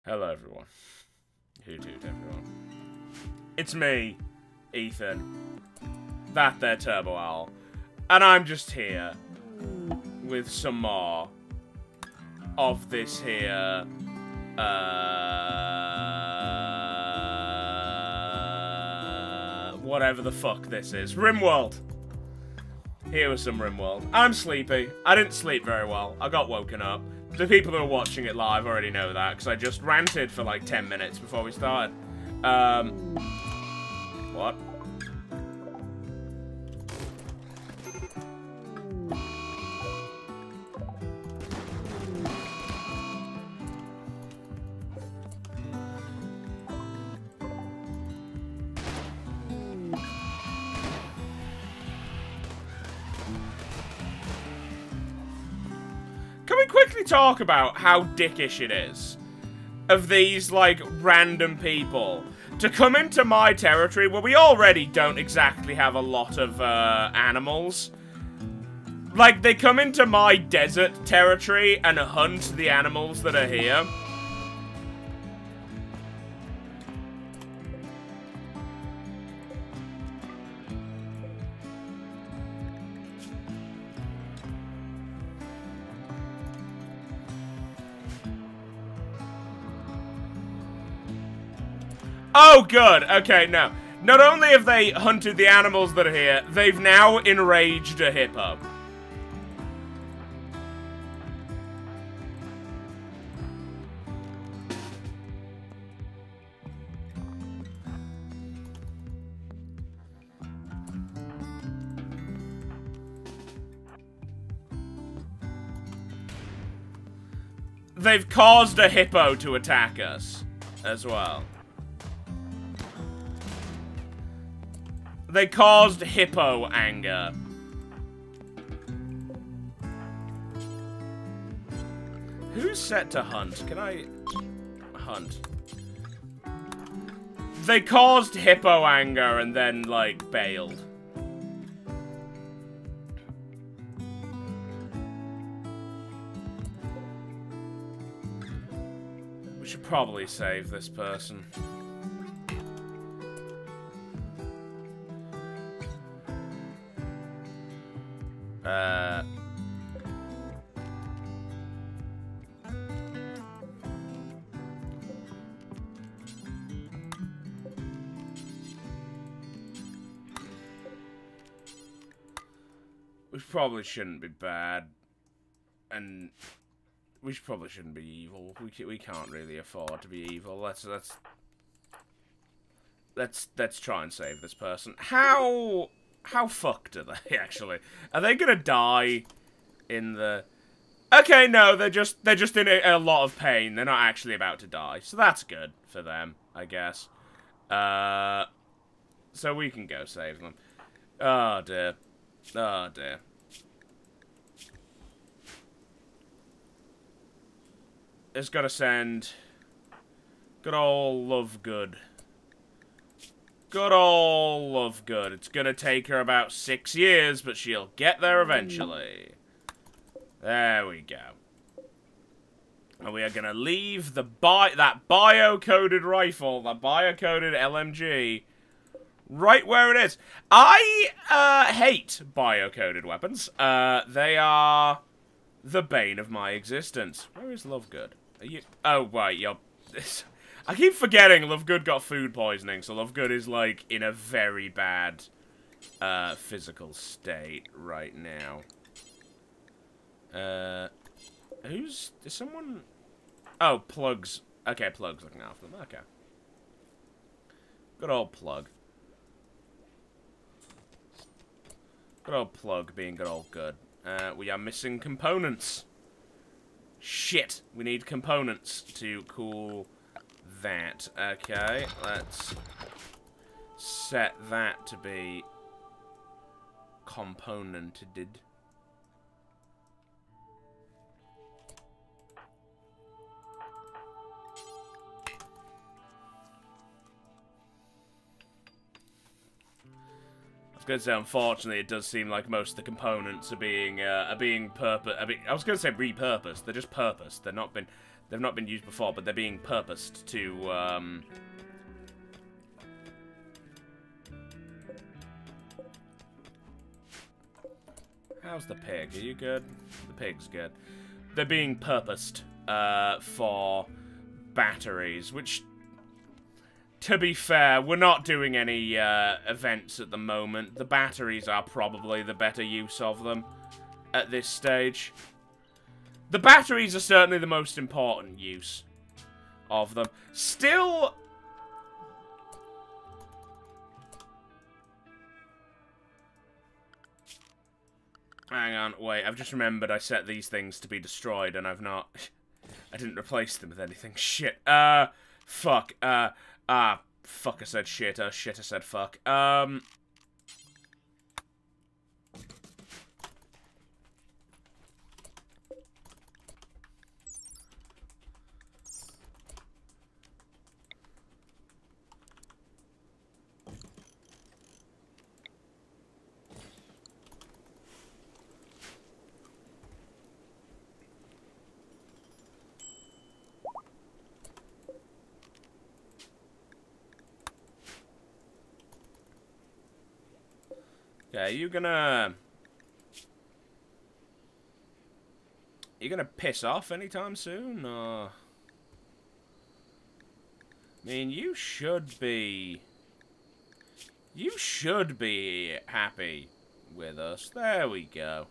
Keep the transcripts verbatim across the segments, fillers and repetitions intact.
Hello, everyone. Hoot hoot, everyone. It's me, Ethan. That there Turbo Owl. And I'm just here with some more of this here, uh... whatever the fuck this is. Rimworld! Here was some Rimworld. I'm sleepy. I didn't sleep very well. I got woken up. The people who are watching it live already know that, because I just ranted for like ten minutes before we started. Um... What? Can we quickly talk about how dickish it is of these, like, random people to come into my territory where we already don't exactly have a lot of, uh, animals? Like, they come into my desert territory and hunt the animals that are here. Oh, good. Okay, no. Not only have they hunted the animals that are here, they've now enraged a hippo. They've caused a hippo to attack us as well. They caused hippo anger. Who's set to hunt? Can I hunt? They caused hippo anger and then, like, bailed. We should probably save this person. Uh... We probably shouldn't be bad, and we probably shouldn't be evil. We we can't really afford to be evil. Let's let's let's let's try and save this person. How? How fucked are they, actually? Are they gonna die in the... Okay, no, they're just they're just in a, a lot of pain. They're not actually about to die. So that's good for them, I guess. Uh, so we can go save them. Oh, dear. Oh, dear. It's gotta send... Good old Love Good. Good old Love Good. It's gonna take her about six years, but she'll get there eventually. There we go. And we are gonna leave the bi that bio-coded rifle, that bio-coded L M G, right where it is. I, uh, hate bio-coded weapons. Uh, they are the bane of my existence. Where is Love Good? Are you... Oh, right, you're... I keep forgetting Lovegood got food poisoning, so Lovegood is, like, in a very bad uh, physical state right now. Uh, who's... Is someone... Oh, Plug's... Okay, Plug's looking after them. Okay. Good old Plug. Good old Plug being good old good. Uh, we are missing components. Shit. We need components to cool... that. Okay, let's set that to be componented. I was going to say, unfortunately, it does seem like most of the components are being uh, are being purpose. I mean, I was going to say repurposed. They're just purposed. They're not been. They've not been used before, but they're being purposed to, um... How's the pig? Are you good? The pig's good. They're being purposed, uh, for batteries, which, to be fair, we're not doing any, uh, events at the moment. The batteries are probably the better use of them at this stage. The batteries are certainly the most important use of them. Still... Hang on, wait, I've just remembered I set these things to be destroyed, and I've not... I didn't replace them with anything. Shit. Uh, fuck. Uh, ah, fuck, I said shit. Uh, shit, I said fuck. Um... Yeah, you gonna... You gonna piss off anytime soon, or... I mean, you should be... You should be happy with us. There we go.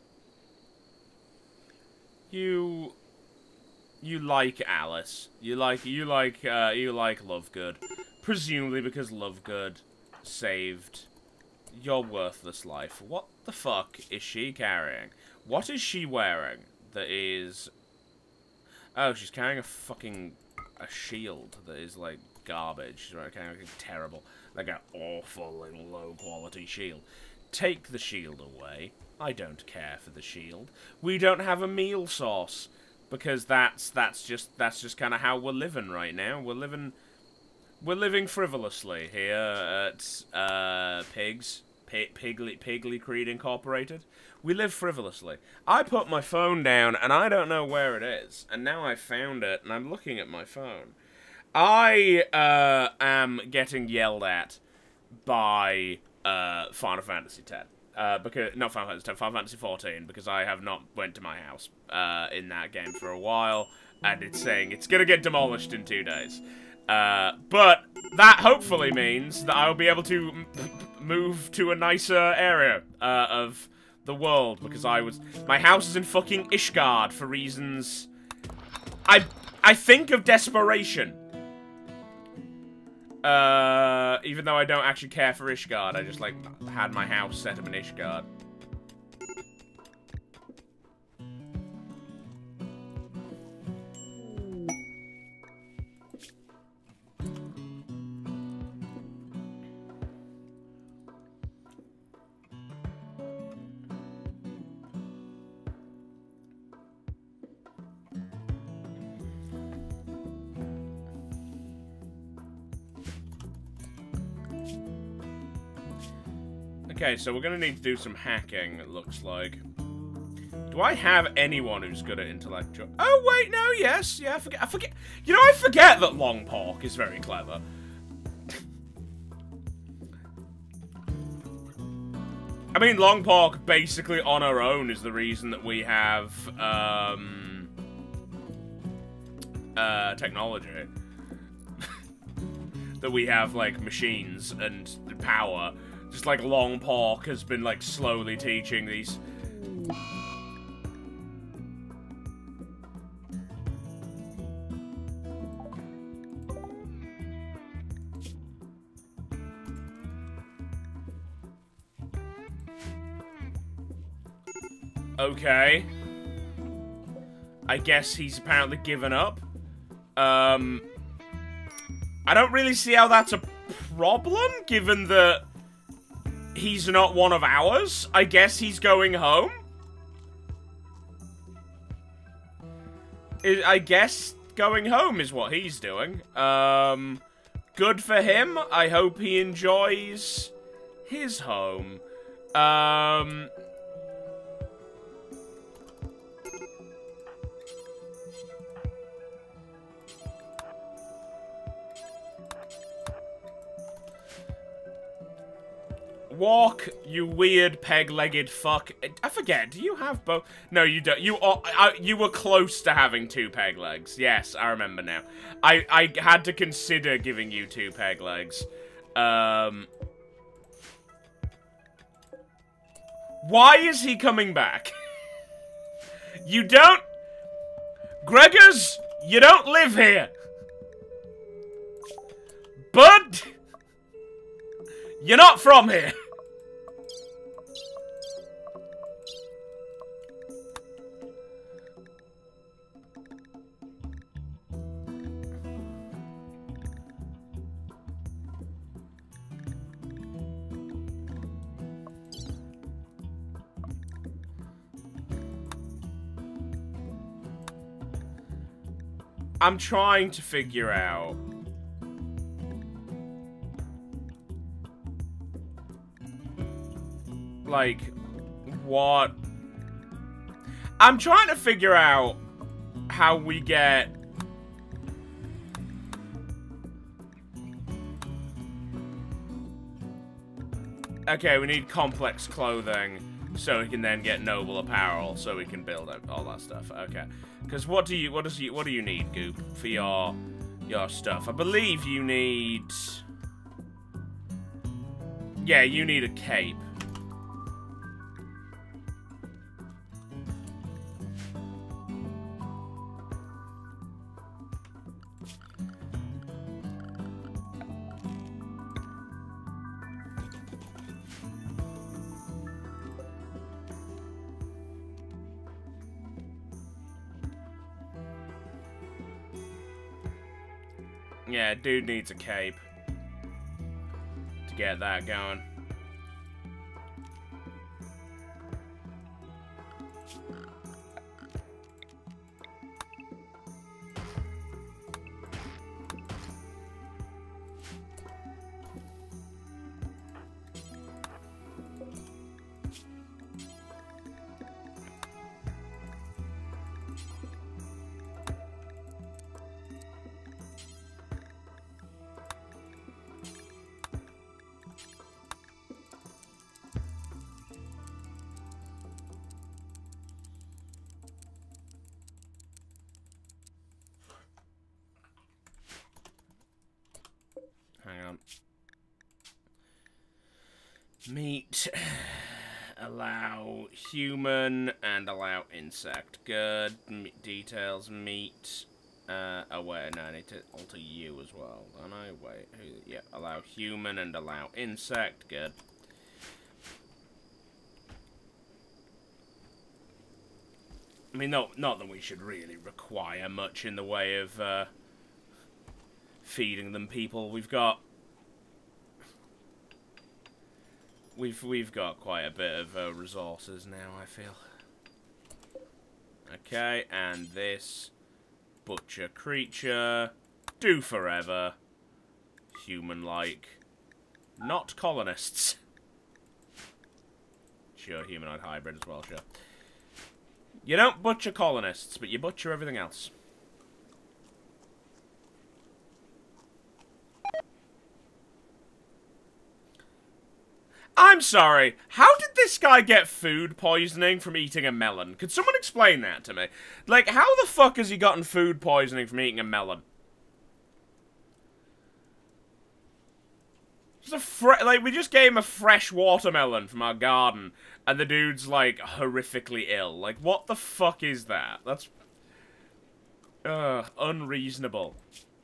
You... You like Alice. You like, you like, uh, you like Lovegood. Presumably because Lovegood saved... your worthless life. What the fuck is she carrying? What is she wearing that is... Oh, she's carrying a fucking... a shield that is, like, garbage. She's carrying like, terrible, like an awful and low-quality shield. Take the shield away. I don't care for the shield. We don't have a meal source. Because that's, that's just, that's just kind of how we're living right now. We're living... We're living frivolously here at, uh, Pigs. P Pigly, Pigly Creed Incorporated. We live frivolously. I put my phone down, and I don't know where it is. And now I've found it, and I'm looking at my phone. I, uh, am getting yelled at by, uh, Final Fantasy X. Uh, because, not Final Fantasy X, Final Fantasy fourteen, because I have not went to my house, uh, in that game for a while. And it's saying it's gonna get demolished in two days. Uh, but that hopefully means that I'll be able to m move to a nicer area uh, of the world, because I was... My house is in fucking Ishgard for reasons... I I think of desperation. Uh, even though I don't actually care for Ishgard, I just, like, had my house set up in Ishgard. Okay, so we're gonna need to do some hacking, it looks like. Do I have anyone who's good at intellectual... Oh, wait, no, yes, yeah, I forget, I forget... You know, I forget that Long Pork is very clever. I mean, Long Pork, basically on her own, is the reason that we have, um... Uh, technology. That we have, like, machines and power. Just like Long Pork has been like slowly teaching these. Okay. I guess he's apparently given up. Um, I don't really see how that's a problem, given that he's not one of ours. I guess he's going home. I I guess going home is what he's doing. Um, good for him. I hope he enjoys his home. Um... Walk, you weird peg-legged fuck. I forget, do you have both? No, you don't. You are, I, you were close to having two peg legs. Yes, I remember now. I, I had to consider giving you two peg legs. Um... Why is he coming back? You don't... Gregors, you don't live here. Bud, you're not from here. I'm trying to figure out... Like, what... I'm trying to figure out how we get... Okay, we need complex clothing, so we can then get noble apparel, so we can build all that stuff. Okay, because what do you, what does you, what do you need, Goop, for your, your stuff? I believe you need. Yeah, you need a cape. Yeah, dude needs a cape to get that going. Hang on. Meat. Allow human and allow insect. Good. Me details. Meat. Uh, oh wait, no, I need to alter you as well. Don't I? Wait. Who, yeah, allow human and allow insect. Good. I mean, no, not that we should really require much in the way of, uh... feeding them people. We've got we've we've got quite a bit of uh, resources now, I feel. Okay, and this butcher creature, do forever, human-like, not colonists. Sure, humanoid hybrid as well. Sure. You don't butcher colonists, but you butcher everything else. I'm sorry, how did this guy get food poisoning from eating a melon? Could someone explain that to me? Like, how the fuck has he gotten food poisoning from eating a melon? Just a fre like, we just gave him a fresh watermelon from our garden, and the dude's, like, horrifically ill. Like, what the fuck is that? That's... Ugh, unreasonable.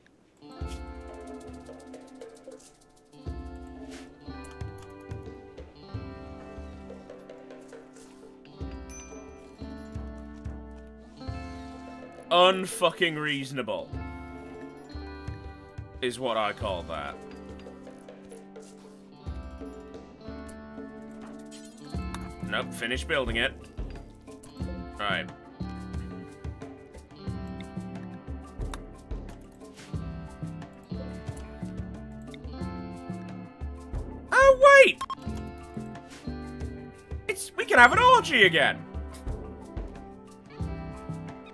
Unfucking reasonable is what I call that. Nope, finish building it. Alright. Oh, wait! It's, we can have an orgy again!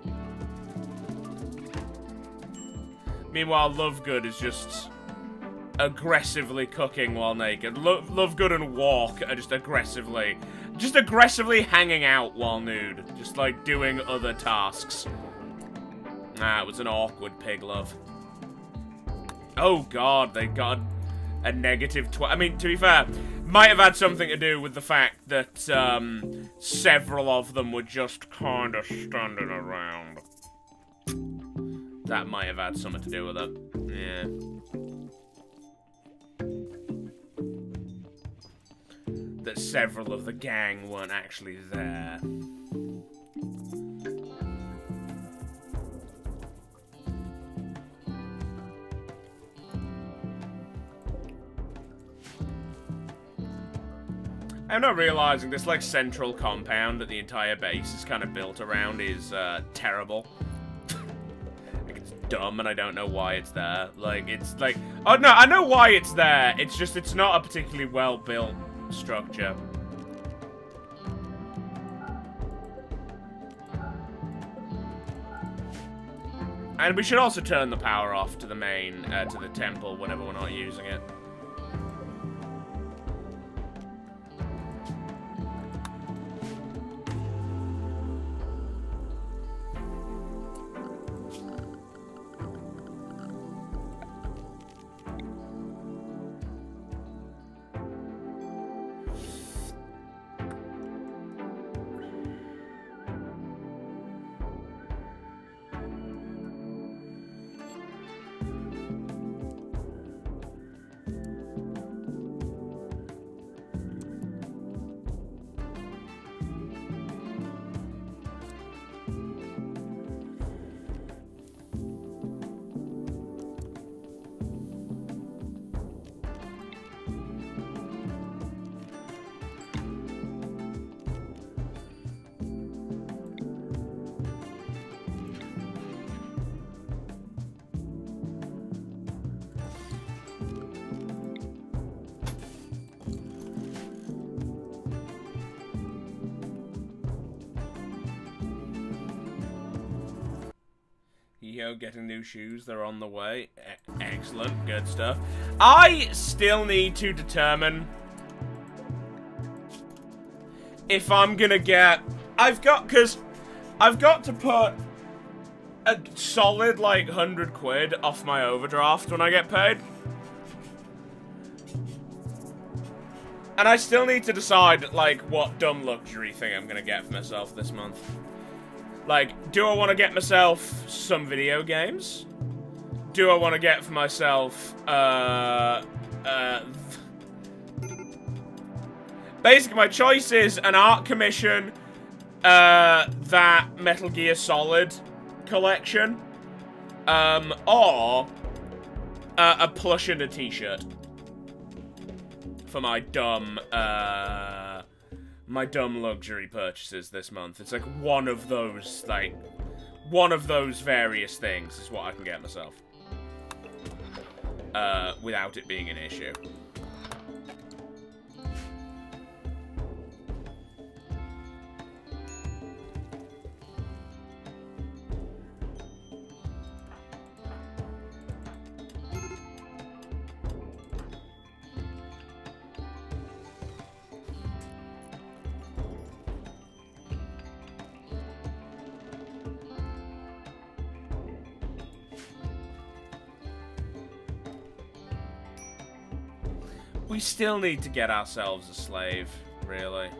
Meanwhile, Lovegood is just aggressively cooking while naked. Lo love good and walk are just aggressively, just aggressively hanging out while nude. Just like doing other tasks. Ah, it was an awkward pig love. Oh god, they got a negative tw- I mean, to be fair, might have had something to do with the fact that um, several of them were just kind of standing around. That might have had something to do with it. Yeah. That several of the gang weren't actually there. I'm not realizing this, like, central compound that the entire base is kind of built around is, uh, terrible. Like, it's dumb and I don't know why it's there. Like, it's like... Oh, no, I know why it's there. It's just, it's not a particularly well-built structure. And we should also turn the power off to the main, uh, to the temple whenever we're not using it. Yo, getting new shoes, they're on the way. E- excellent, good stuff. I still need to determine if I'm gonna get... I've got, because I've got to put a solid, like, one hundred quid off my overdraft when I get paid. And I still need to decide, like, what dumb luxury thing I'm gonna get for myself this month. Like, do I want to get myself some video games? Do I want to get for myself, uh, uh... Basically, my choice is an art commission, uh, that Metal Gear Solid collection, um, or uh, a plush and a t-shirt. For my dumb, uh... my dumb luxury purchases this month. It's like one of those, like, one of those various things is what I can get myself. Uh, without it being an issue. We still need to get ourselves a slave, really.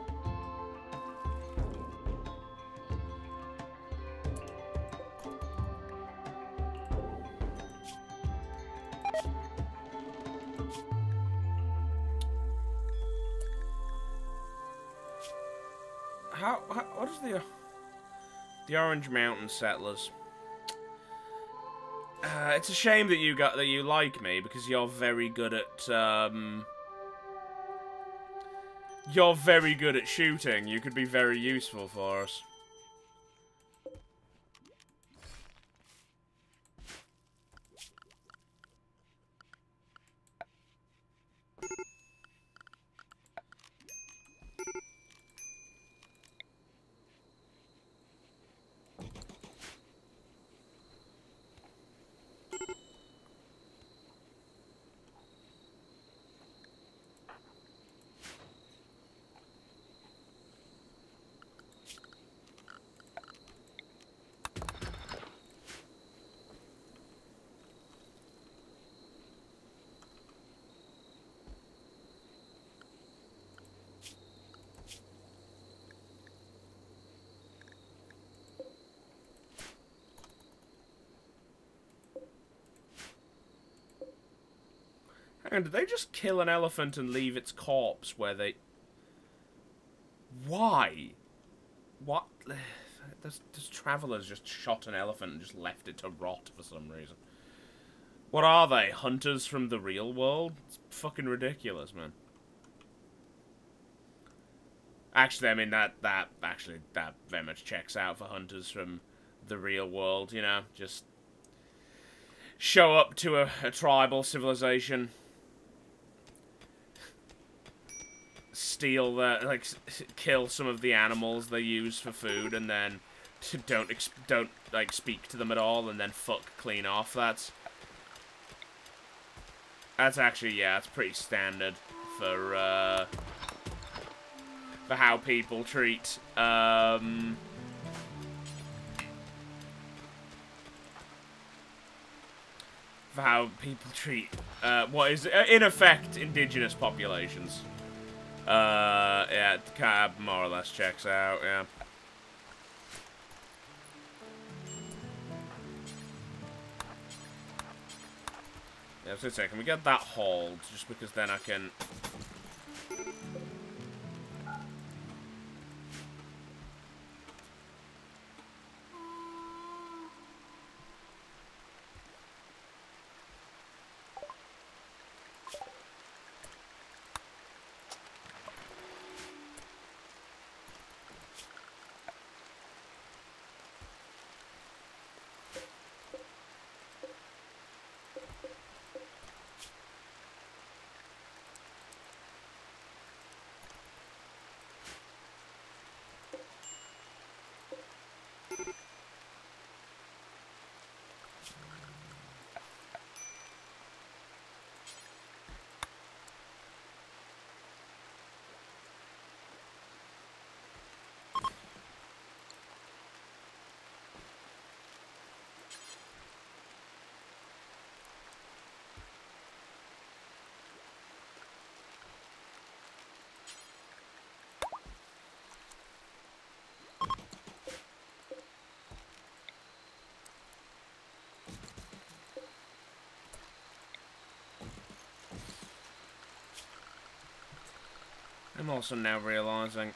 How, how what is the the Orange Mountain Settlers? Uh, it's a shame that you got that you like me because you're very good at um You're very good at shooting. You could be very useful for us. And did they just kill an elephant and leave its corpse where they... Why? What? This, this traveler's just shot an elephant and just left it to rot for some reason. What are they? Hunters from the real world? It's fucking ridiculous, man. Actually, I mean, that, that, actually, that very much checks out for hunters from the real world, you know? Just show up to a, a tribal civilization, steal the, like, kill some of the animals they use for food, and then don't, ex don't, like, speak to them at all, and then fuck clean off. That's, that's actually, yeah, it's pretty standard for, uh, for how people treat, um... for how people treat, uh, what is, uh, in effect, indigenous populations. Uh, yeah, it kind of more or less checks out, yeah. Yeah, I was gonna say, can we get that hauled, just because then I can... I'm also now realizing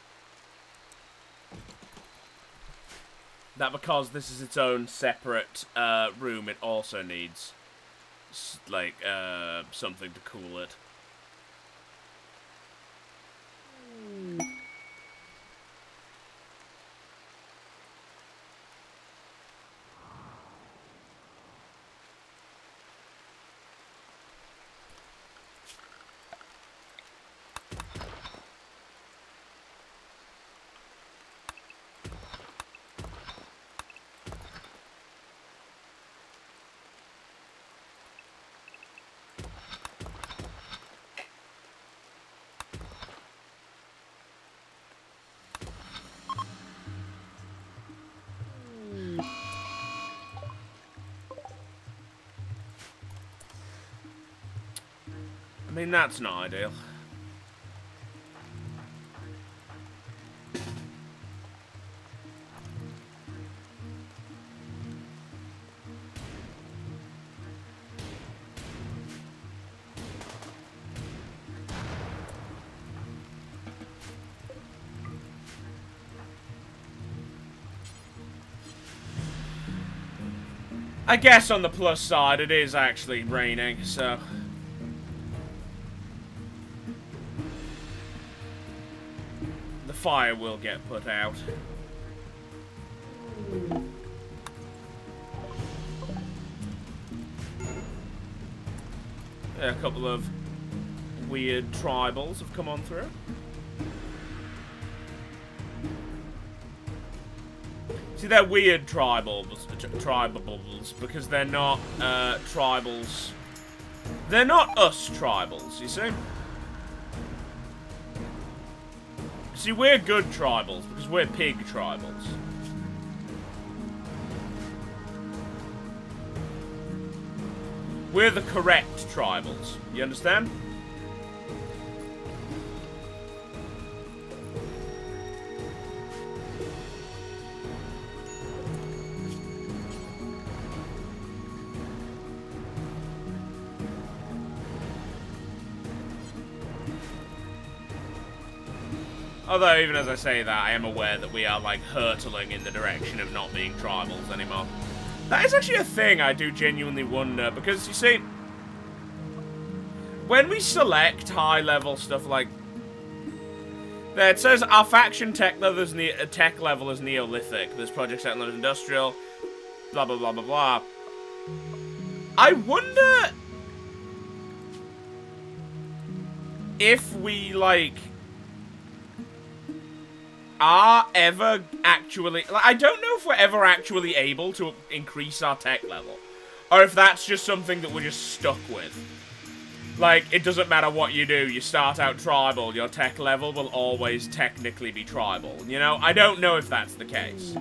that because this is its own separate uh, room, it also needs like uh, something to cool it. I mean, that's not ideal. I guess on the plus side, it is actually raining, so... the fire will get put out. Yeah, a couple of weird tribals have come on through. See, they're weird tribals, tribals, because they're not uh, tribals. They're not us tribals, you see? See, we're good tribals, because we're pig tribals. We're the correct tribals, you understand? Although, even as I say that, I am aware that we are, like, hurtling in the direction of not being tribals anymore. That is actually a thing I do genuinely wonder, because, you see, when we select high-level stuff like... There, it says our faction tech level is, ne tech level is Neolithic, this project set level is Industrial, blah, blah, blah, blah, blah. I wonder if we, like, are ever actually... Like, I don't know if we're ever actually able to increase our tech level, or if that's just something that we're just stuck with. Like, it doesn't matter what you do, you start out tribal, your tech level will always technically be tribal. You know, I don't know if that's the case.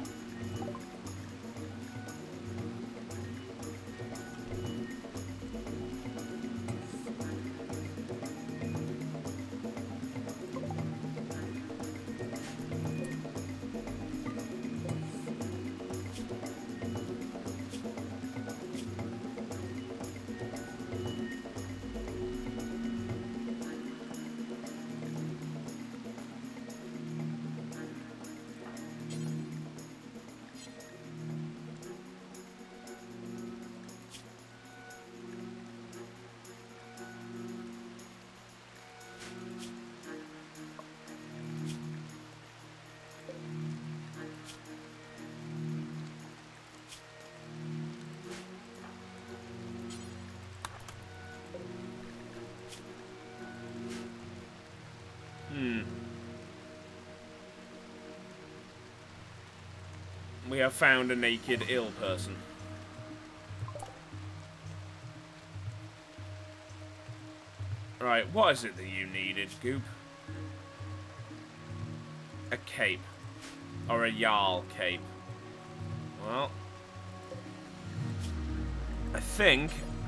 We have found a naked, ill person. Right, what is it that you needed, Goop? A cape. Or a Jarl cape. Well, I think...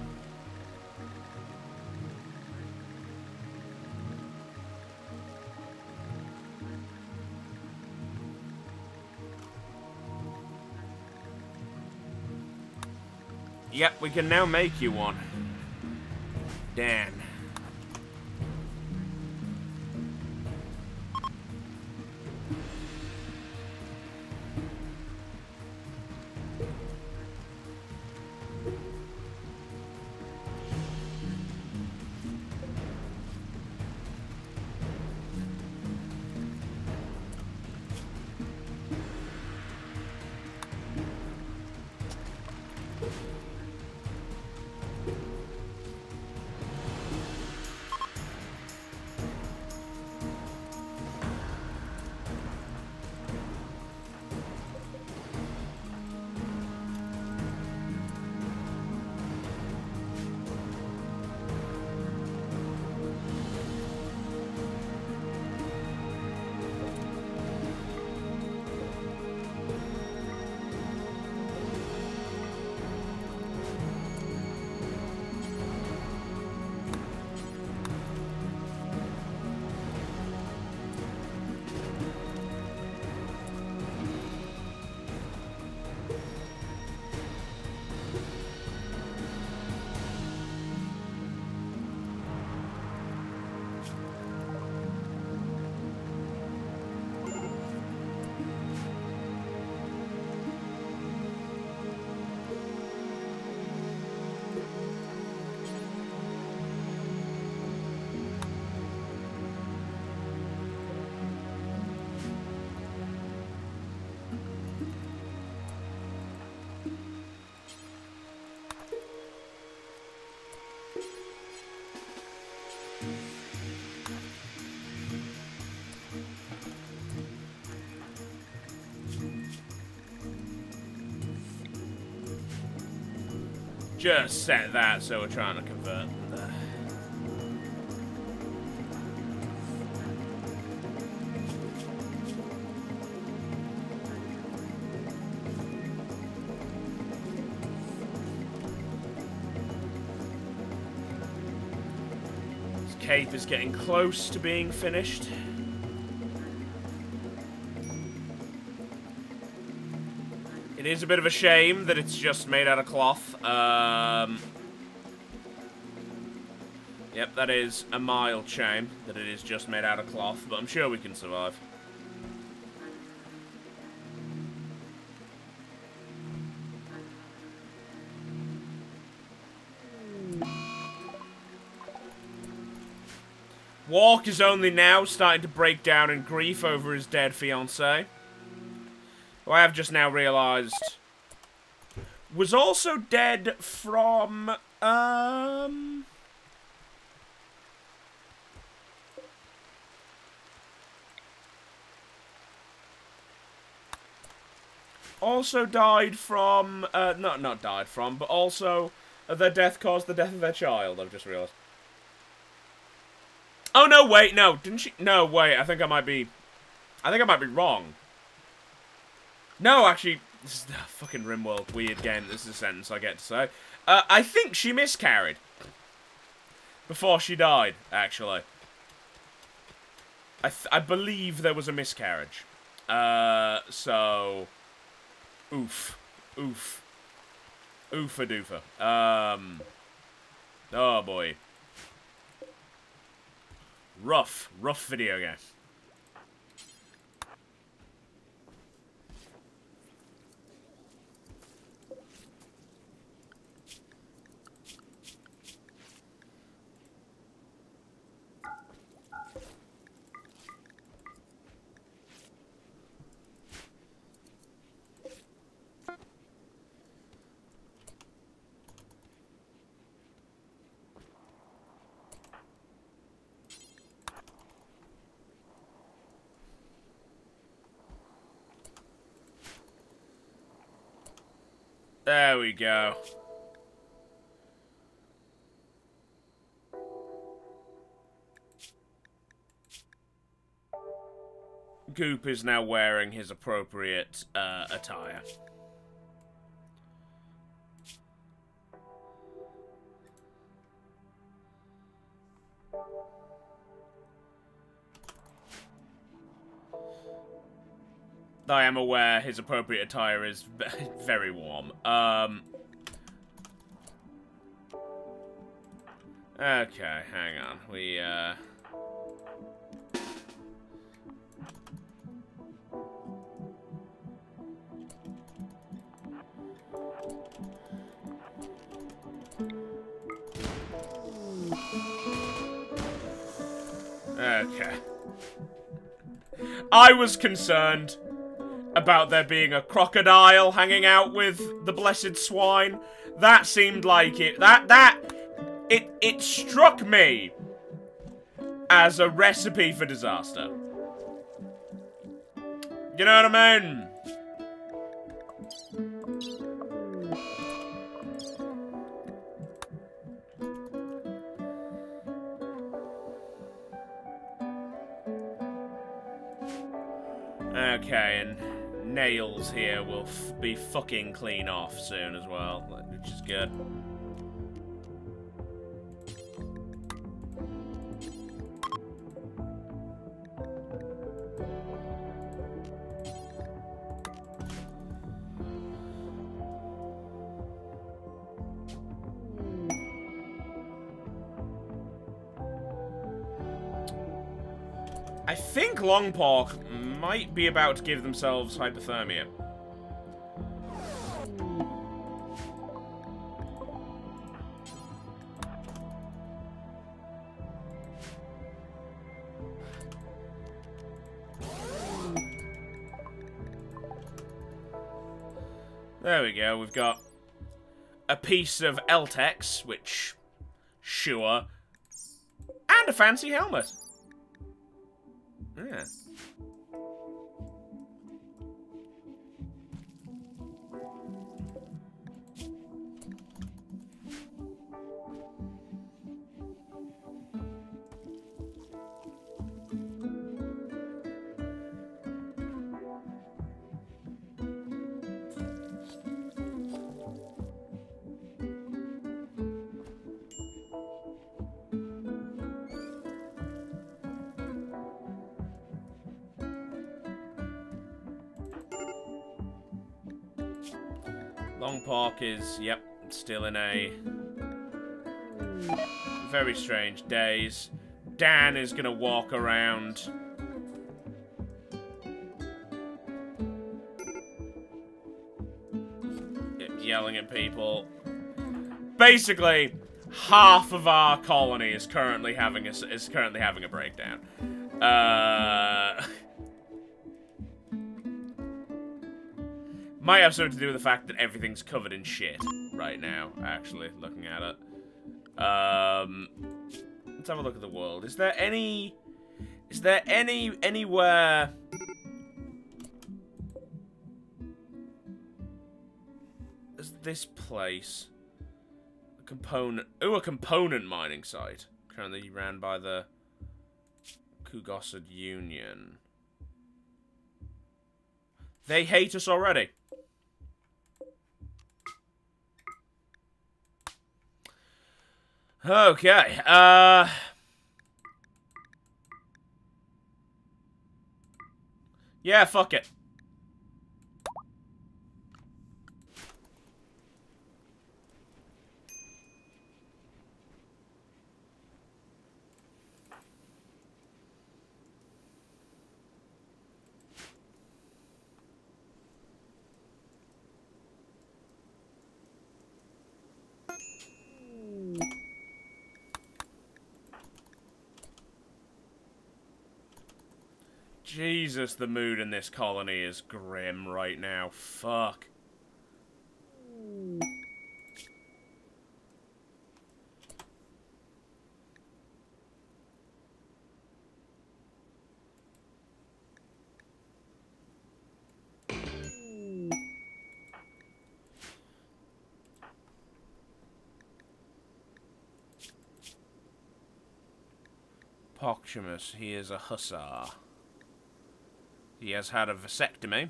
Yep, we can now make you one. Dan. Just set that, so we're trying to convert there. This cape is getting close to being finished. It is a bit of a shame that it's just made out of cloth. Um, yep, that is a mild shame that it is just made out of cloth, but I'm sure we can survive. Walk is only now starting to break down in grief over his dead fiancée, who I have just now realised was also dead from, um... also died from, uh, not, not died from, but also uh, their death caused the death of their child, I've just realised. Oh, no, wait, no, didn't she? No, wait, I think I might be... I think I might be wrong. No, actually, this is uh, fucking Rimworld. Weird game, this is a sentence I get to say. Uh, I think she miscarried. Before she died, actually. I, th I believe there was a miscarriage. Uh, so... Oof. Oof. Oofa-doofa. Um... Oh, boy. Rough, rough video game. There we go. Goop is now wearing his appropriate uh, attire. I am aware his appropriate attire is very warm. Um. Okay, hang on. We, uh... Okay. I was concerned about there being a crocodile hanging out with the blessed swine. That seemed like it. That, that, it, it struck me as a recipe for disaster. You know what I mean? Okay, and nails here will f be fucking clean off soon as well, which is good. I think Longpork might be about to give themselves hypothermia. There we go, we've got a piece of Eltex, which, sure, and a fancy helmet. Yeah. Longpork is, yep, still in a very strange daze. Dan is gonna walk around yelling at people. Basically, half of our colony is currently having a, is currently having a breakdown. Uh, might have something to do with the fact that everything's covered in shit right now, actually, looking at it. Um, let's have a look at the world. Is there any... Is there any... anywhere... Is this place... A component... Ooh, a component mining site. Currently ran by the... Kugossad Union. They hate us already. Okay, uh... yeah, fuck it. Jesus, the mood in this colony is grim right now. Fuck. Poxumus, he is a hussar. He has had a vasectomy.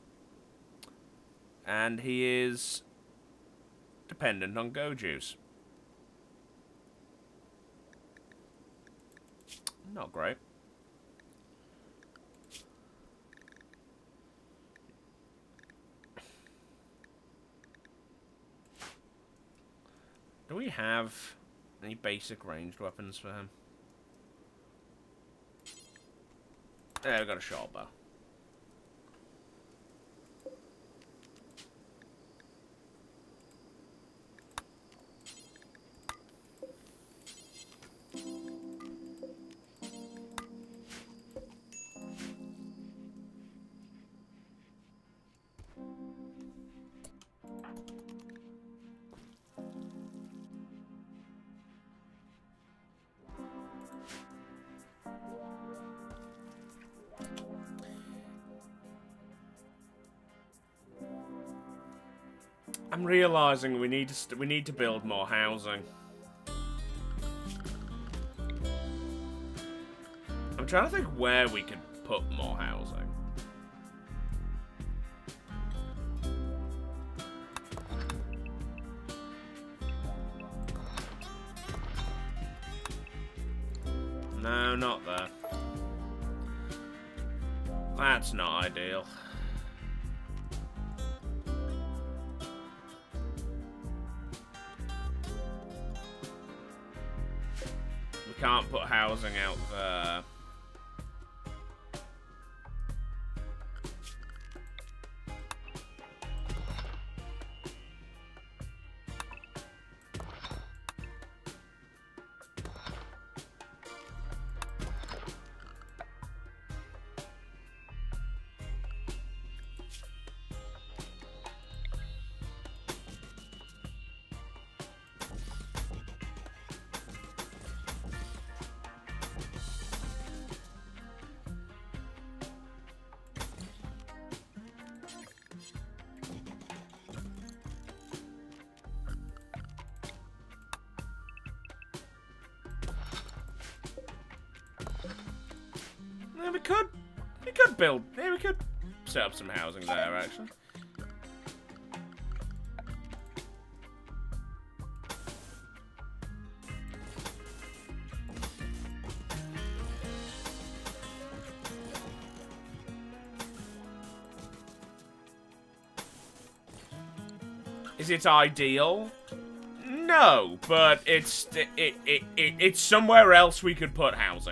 And he is dependent on go juice. Not great. Do we have any basic ranged weapons for him? Yeah, we've got a short bow. I'm realizing we need to st we need to build more housing. I'm trying to think where we could put more housing. No, not there. That's not ideal. Can't put housing out there. Yeah, we could, we could build, yeah, we could set up some housing there, actually. Is it ideal? No, but it's it, it, it, it it's somewhere else we could put housing.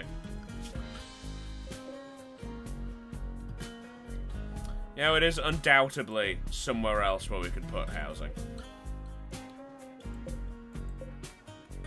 You know, it is undoubtedly somewhere else where we could put housing.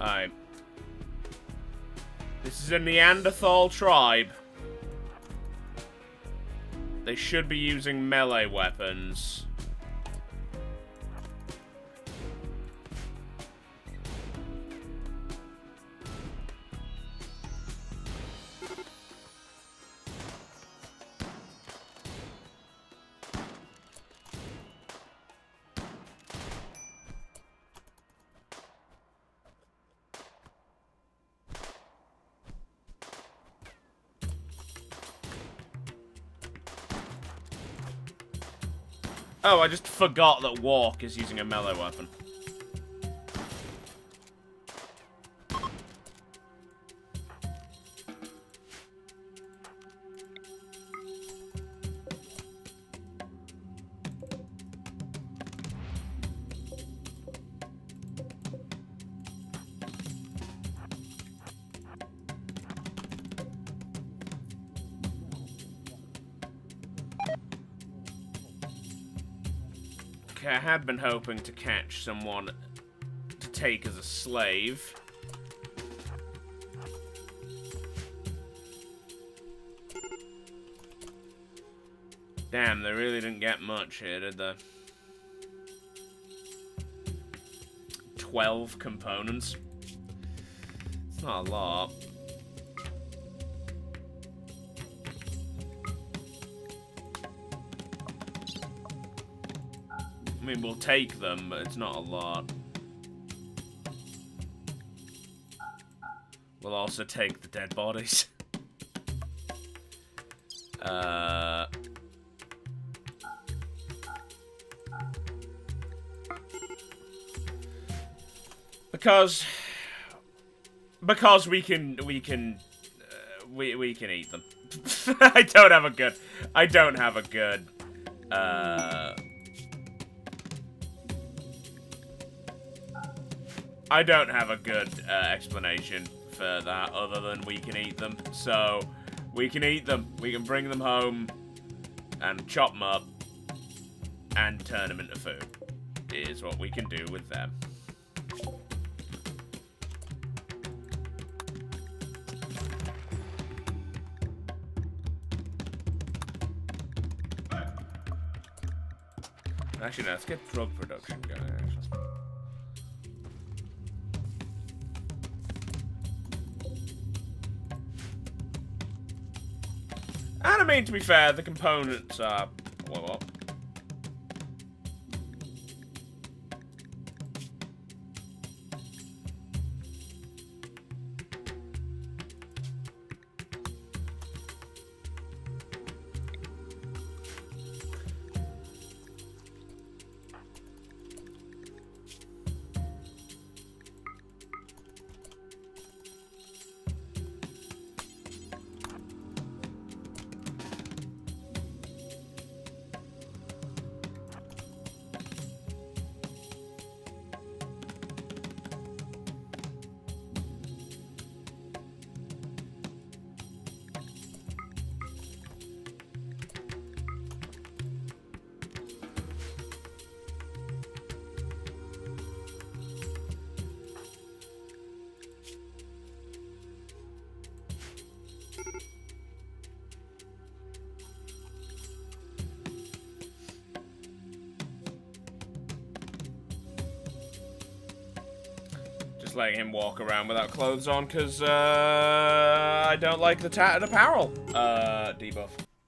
Alright. This is a Neanderthal tribe. They should be using melee weapons. Oh, I just forgot that Walk is using a melee weapon. I had been hoping to catch someone to take as a slave. Damn, they really didn't get much here, did they? Twelve components. It's not a lot. I mean, we'll take them, but it's not a lot. We'll also take the dead bodies. uh... Because... Because we can... We can... Uh, we, we can eat them. I don't have a good... I don't have a good... Uh... I don't have a good uh, explanation for that other than we can eat them. So, we can eat them. We can bring them home and chop them up and turn them into food. Is what we can do with them. Actually, no, let's get drug production going, actually. And I mean, to be fair, the components are... What, what? Letting him walk around without clothes on because uh, I don't like the tattered apparel uh, debuff.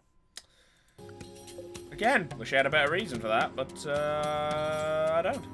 Again, wish I had a better reason for that, but uh, I don't.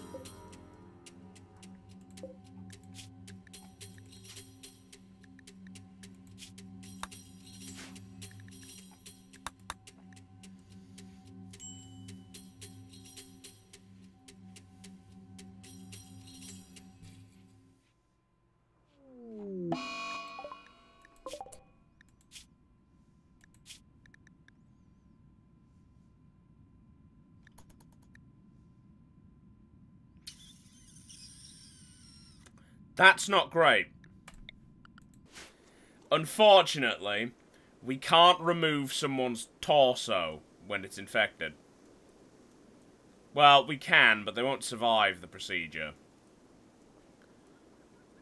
That's not great. Unfortunately, we can't remove someone's torso when it's infected. Well, we can, but they won't survive the procedure.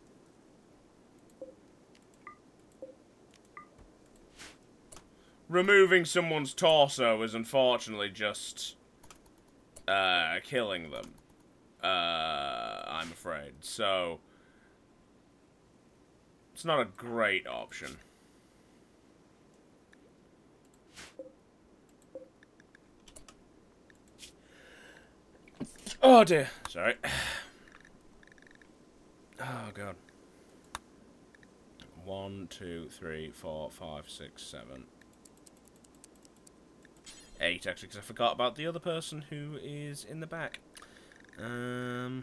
removing someone's torso is unfortunately just uh, killing them. Uh, I'm afraid. So, it's not a great option. Oh dear. Sorry. Oh god. One, two, three, four, five, six, seven. Eight, actually, because I forgot about the other person who is in the back. Um...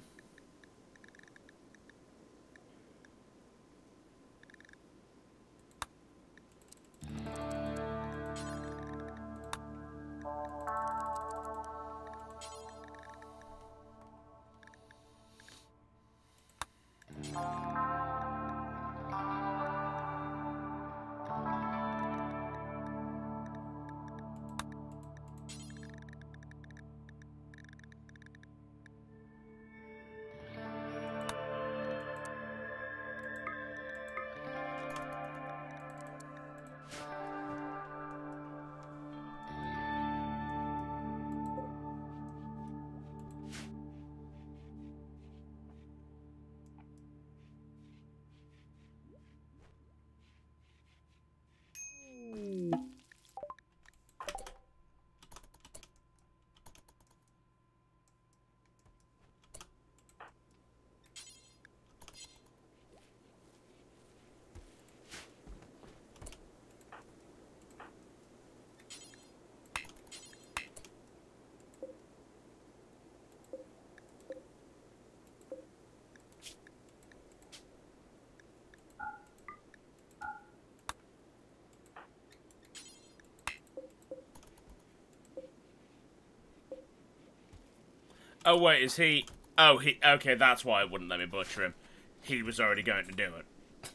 Oh, wait, is he... Oh, he... Okay, that's why it wouldn't let me butcher him. He was already going to do it.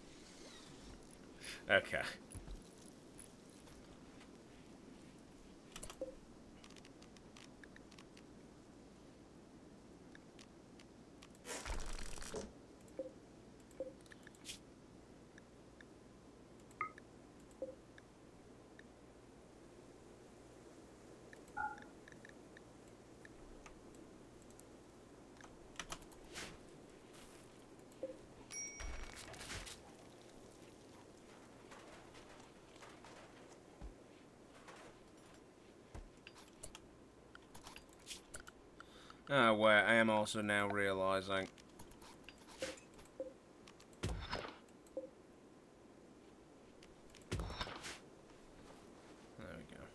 Okay. Oh, wait, I am also now realising... There we go.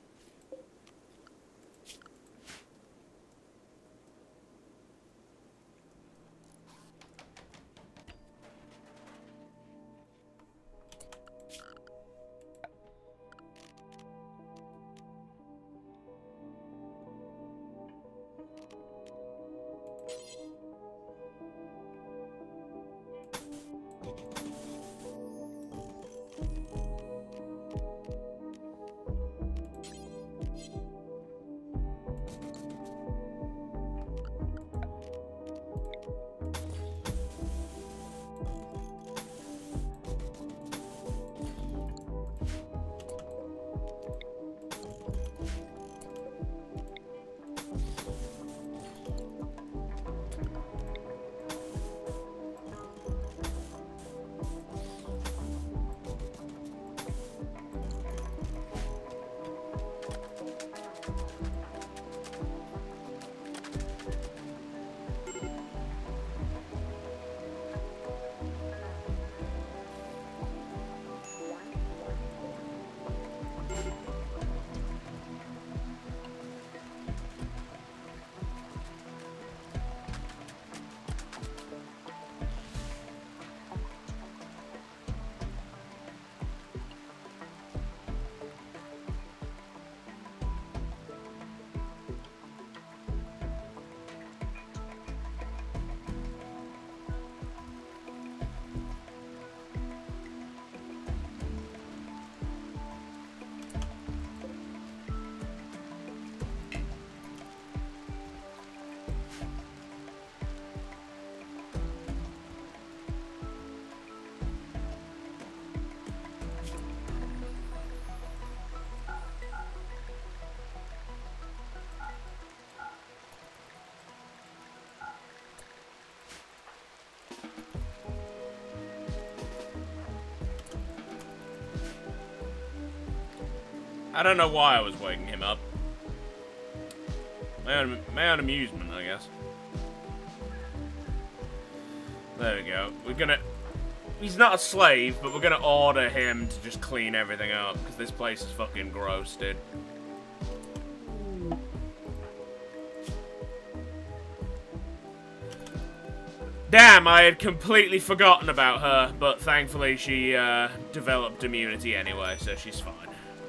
I don't know why I was waking him up. My own, my own amusement, I guess. There we go. We're gonna... He's not a slave, but we're gonna order him to just clean everything up, because this place is fucking gross, dude. Damn, I had completely forgotten about her, but thankfully she uh, developed immunity anyway, so she's fine.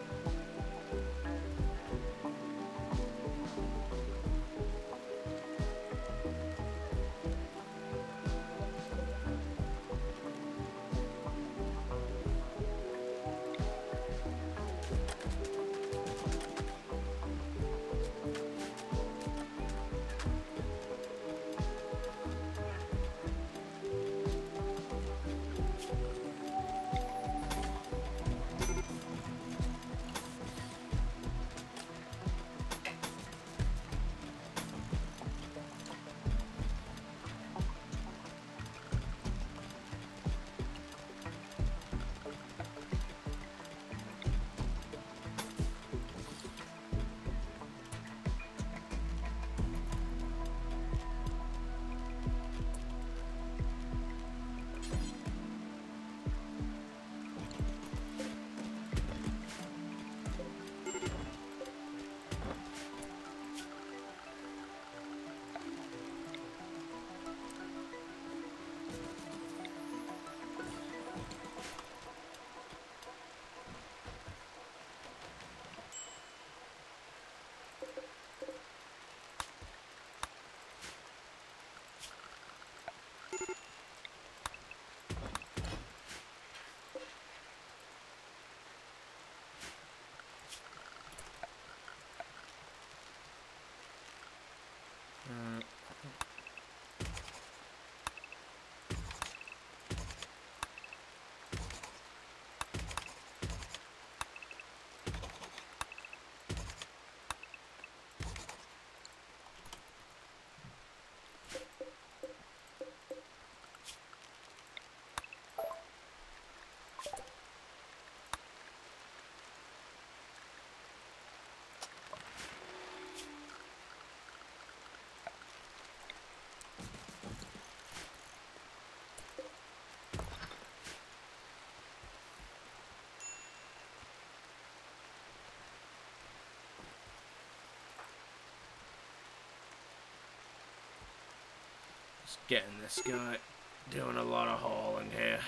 Just getting this guy doing a lot of hauling here.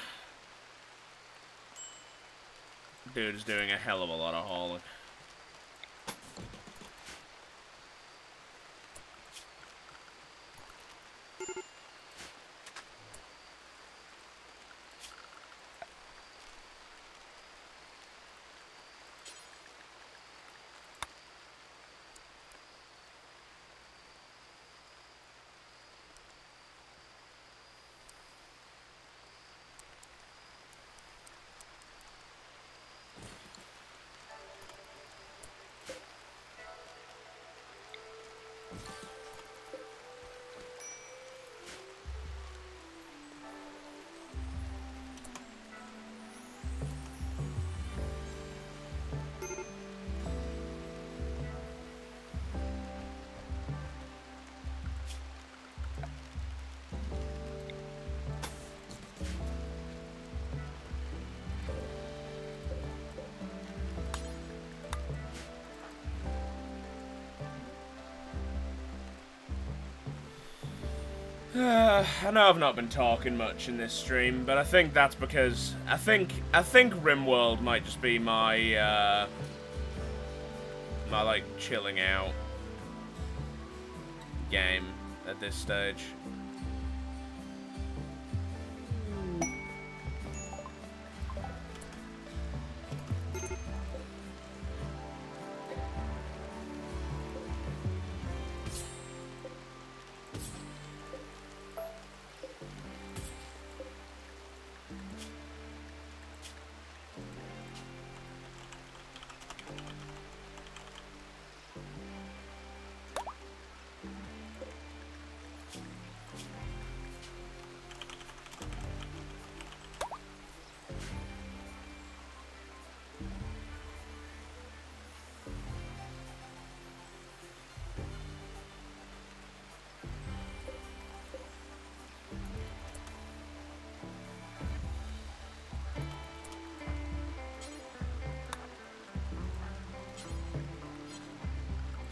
Dude is doing a hell of a lot of hauling. Uh, I know I've not been talking much in this stream, but I think that's because I think I think Rimworld might just be my uh, my like chilling out game at this stage.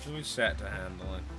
Should we set to handle it?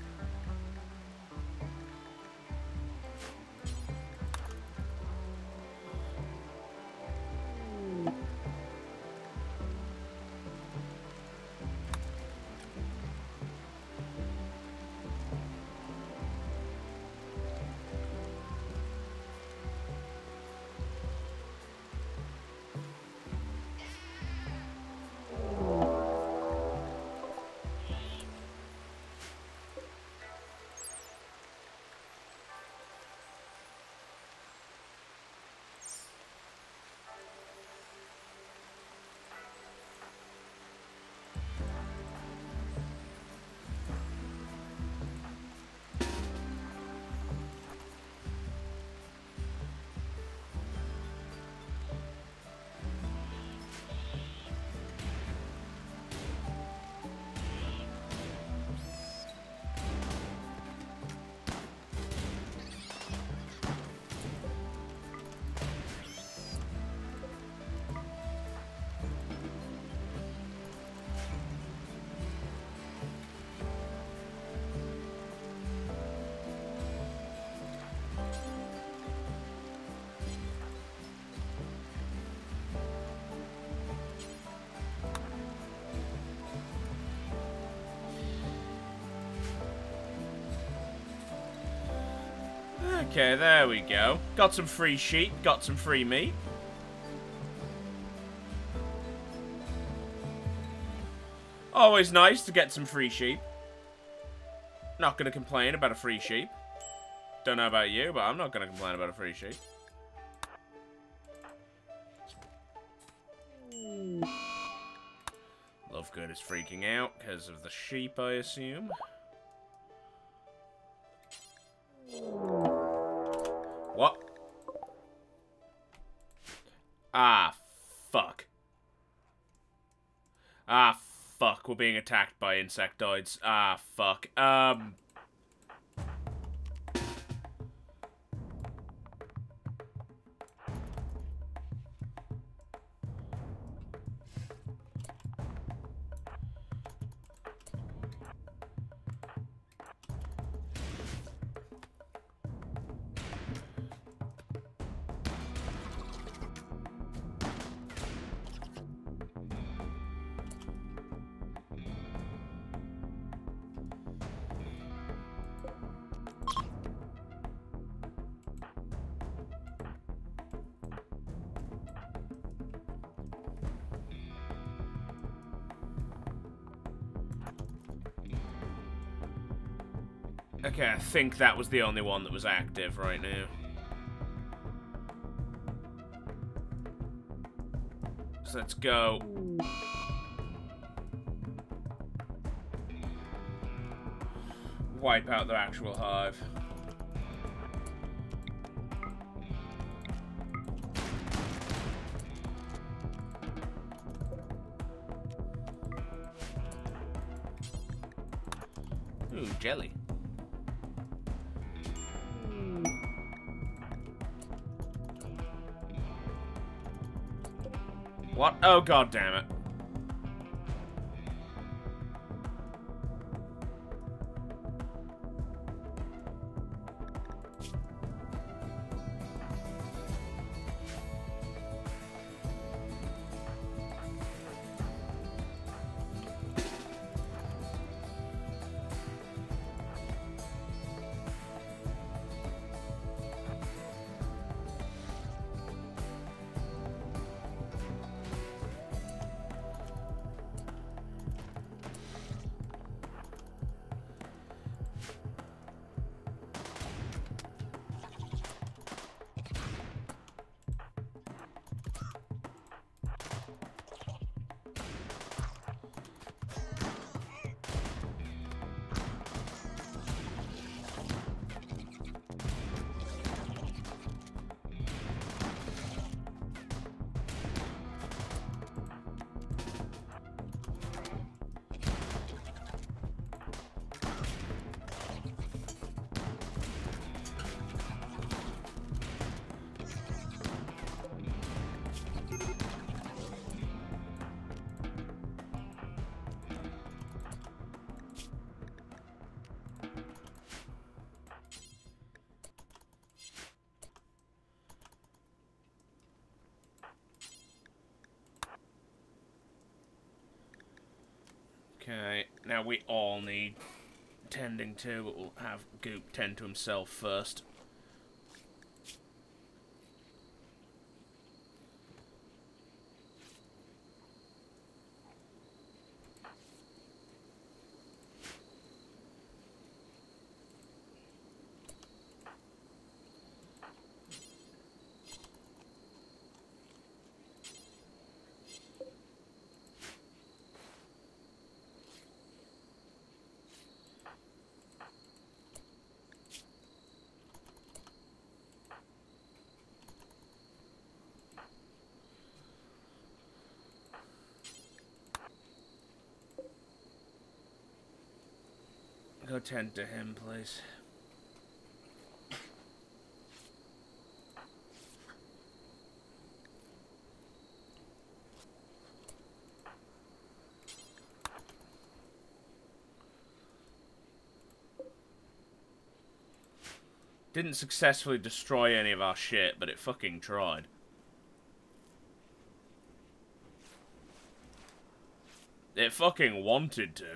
Okay, there we go. Got some free sheep, got some free meat. Always nice to get some free sheep. Not gonna complain about a free sheep. Don't know about you, but I'm not gonna complain about a free sheep. Lovegood is freaking out because of the sheep, I assume. What? Ah, fuck. Ah, fuck. We're being attacked by insectoids. Ah, fuck. Um... Okay, I think that was the only one that was active right now. So let's go. Wipe out the actual hive. Ooh, jelly. What? Oh, god damn it. Okay, now we all need tending to, but we'll have Goop tend to himself first. Go tend to him, please. Didn't successfully destroy any of our shit, but it fucking tried. It fucking wanted to.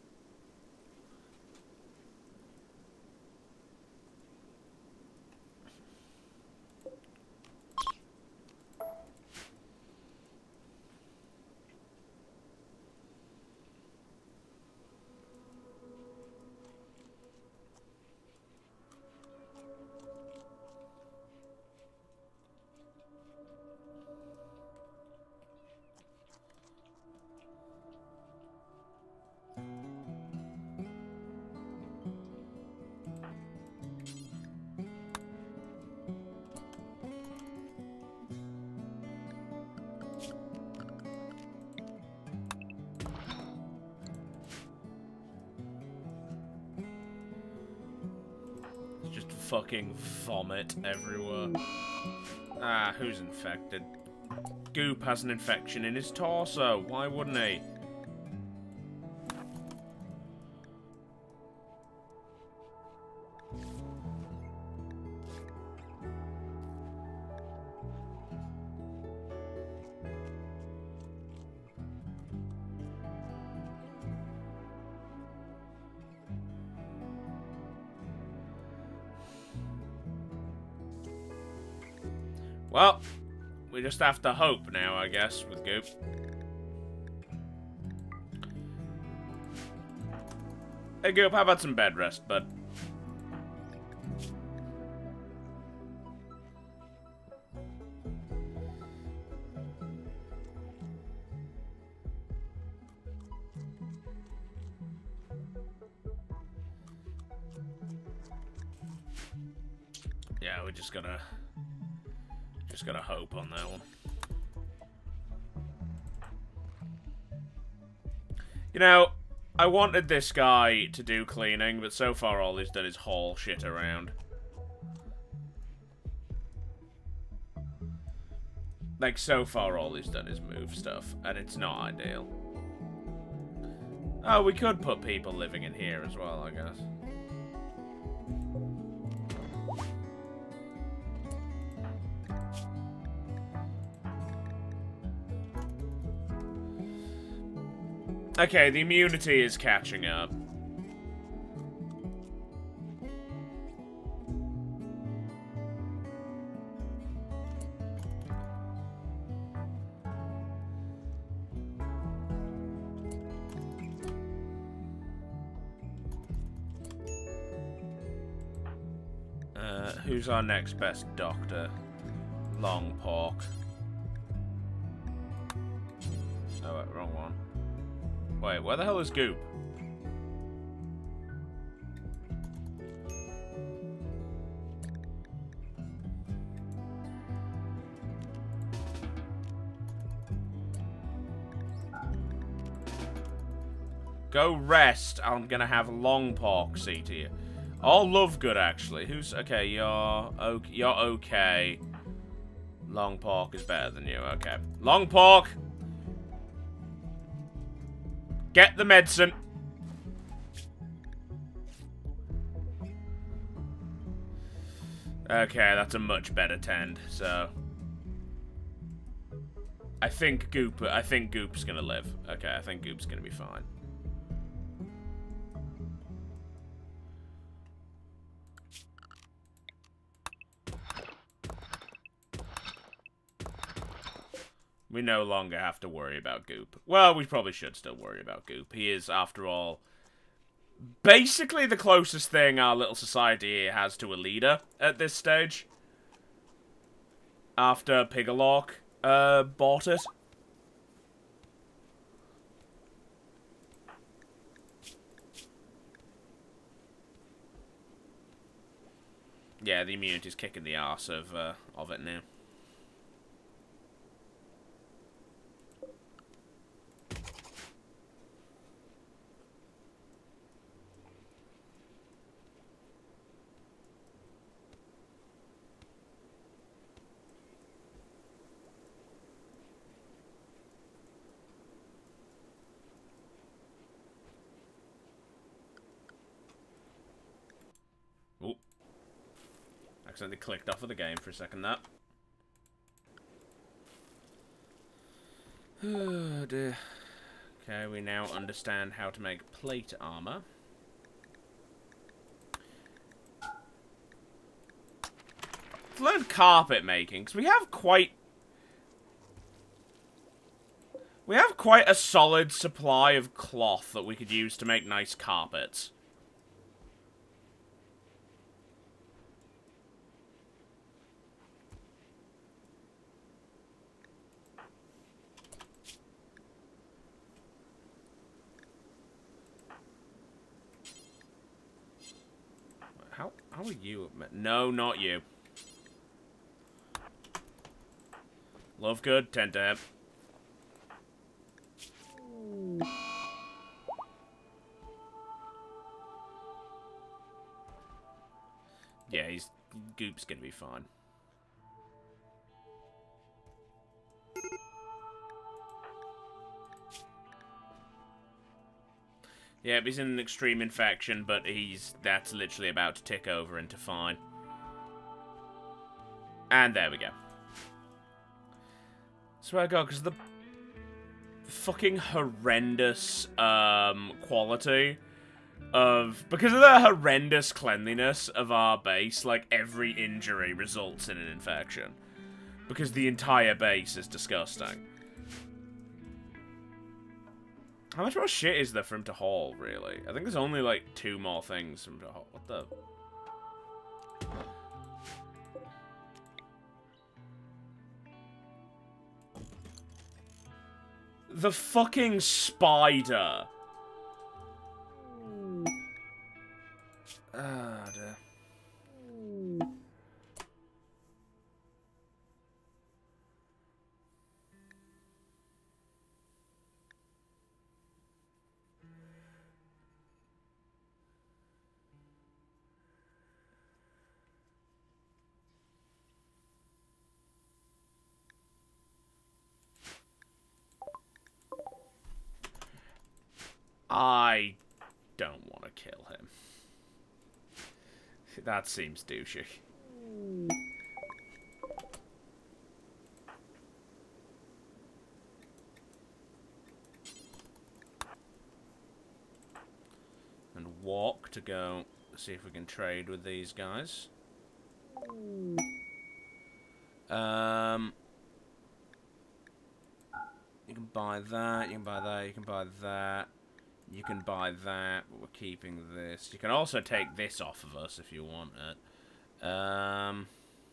Fucking vomit everywhere. Ah, who's infected? Goop has an infection in his torso. Why wouldn't he? Well, we just have to hope now, I guess, with Goop. Hey, Goop, how about some bed rest, bud? Yeah, we just gotta... Just gotta hope on that one. You know, I wanted this guy to do cleaning, but so far all he's done is haul shit around. Like, so far all he's done is move stuff, and it's not ideal. Oh, we could put people living in here as well, I guess. Okay, the immunity is catching up. Uh, who's our next best doctor? Long Pork. Oh, wait, wrong one. Wait, where the hell is Goop? Go rest. I'm gonna have Long Pork see to you. All love good, actually. Who's okay? You're okay. You're okay. Long Pork is better than you. Okay. Long Pork. Get the medicine. Okay, that's a much better tend, so... I think Goop... I think Goop's gonna live. Okay, I think Goop's gonna be fine. We no longer have to worry about Goop. Well, we probably should still worry about Goop. He is, after all, basically the closest thing our little society here has to a leader at this stage. After Pigalork uh, bought it. Yeah, the immunity's kicking the arse of, uh, of it now. Oop. Accidentally clicked off of the game for a second, that. Oh dear. Okay, we now understand how to make plate armor. Let's learn carpet making, because we have quite... We have quite a solid supply of cloth that we could use to make nice carpets. How, how are you? No, not you. Love good, ten to him. Yeah, he's... Goop's gonna be fine. Yeah, he's in an extreme infection, but he's... That's literally about to tick over into fine. And there we go. Swear to God, because the fucking horrendous um, quality of... Because of the horrendous cleanliness of our base, like, every injury results in an infection. Because the entire base is disgusting. How much more shit is there for him to haul, really? I think there's only, like, two more things for him to haul. What the... The fucking spider! Ah, dear. I don't want to kill him. That seems douchey. And walk to go see if we can trade with these guys. Um, you can buy that, you can buy that, you can buy that. You can buy that, but we're keeping this. You can also take this off of us if you want it. Um,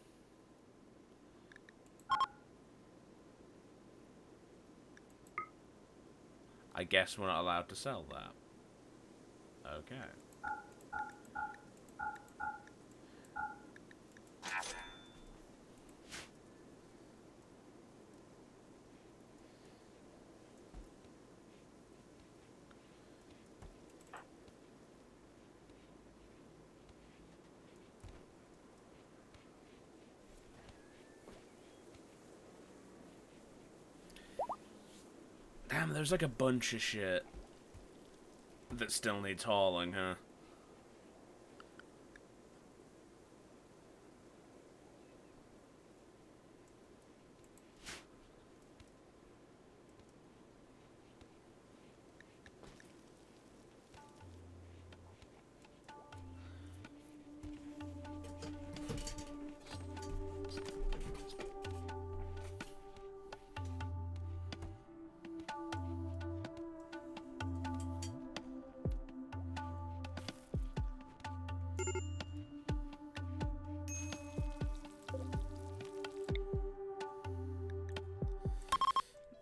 I guess we're not allowed to sell that. Okay. Damn, there's like a bunch of shit that still needs hauling, huh?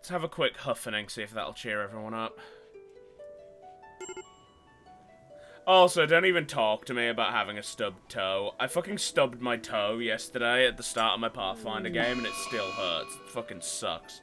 have a quick huffing, see if that'll cheer everyone up. Also, don't even talk to me about having a stubbed toe. I fucking stubbed my toe yesterday at the start of my Pathfinder game, and it still hurts. It fucking sucks.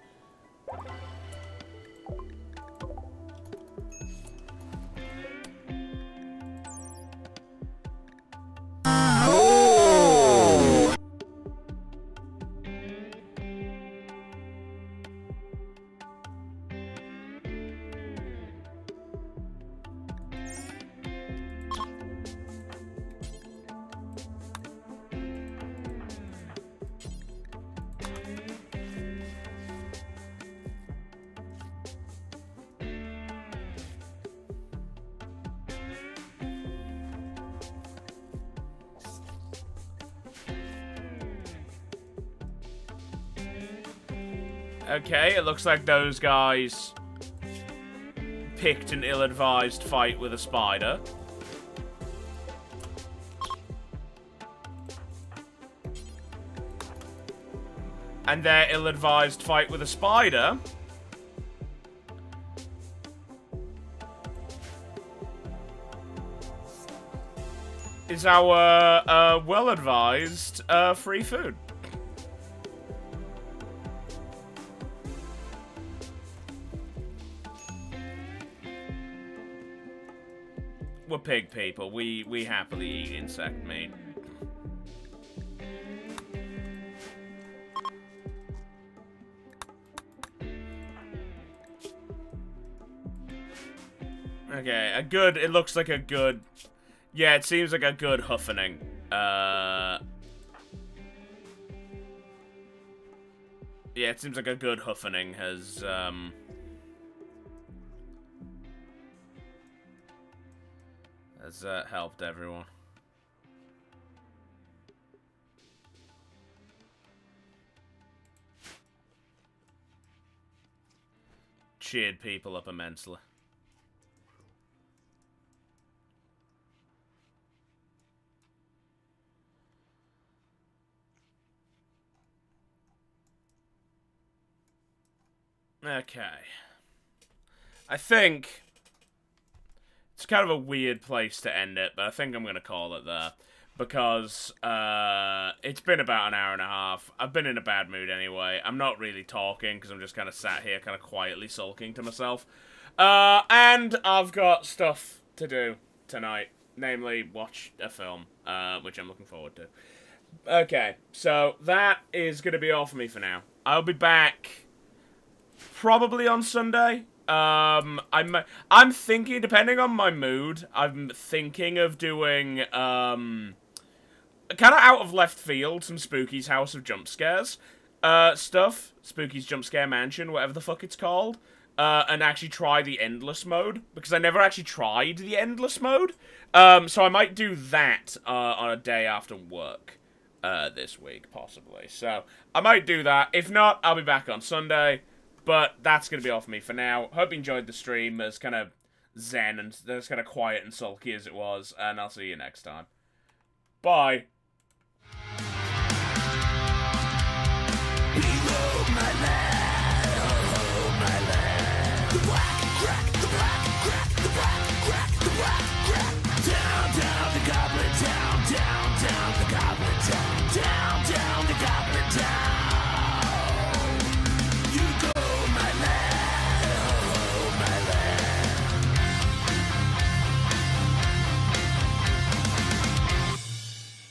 Okay, it looks like those guys picked an ill-advised fight with a spider. And their ill-advised fight with a spider is our uh, well-advised uh, free food. We're pig people. We we happily eat insect meat. Okay, a good. It looks like a good. Yeah, it seems like a good huffing. Uh. Yeah, it seems like a good huffing has um. Has uh, helped everyone. Cheered people up immensely. Okay. I think it's kind of a weird place to end it, but I think I'm going to call it there. Because uh, it's been about an hour and a half. I've been in a bad mood anyway. I'm not really talking because I'm just kind of sat here kind of quietly sulking to myself. Uh, and I've got stuff to do tonight. Namely, watch a film, uh, which I'm looking forward to. Okay, so that is going to be all for me for now. I'll be back probably on Sunday. Um, I'm, I'm thinking, depending on my mood, I'm thinking of doing, um, kind of out of left field, some Spooky's House of Jump Scares, uh, stuff. Spooky's Jump Scare Mansion, whatever the fuck it's called. Uh, and actually try the Endless mode, because I never actually tried the Endless mode. Um, so I might do that, uh, on a day after work, uh, this week, possibly. So, I might do that. If not, I'll be back on Sunday. But that's going to be all for me for now. Hope you enjoyed the stream as kind of zen and as kind of quiet and sulky as it was. And I'll see you next time. Bye. Below my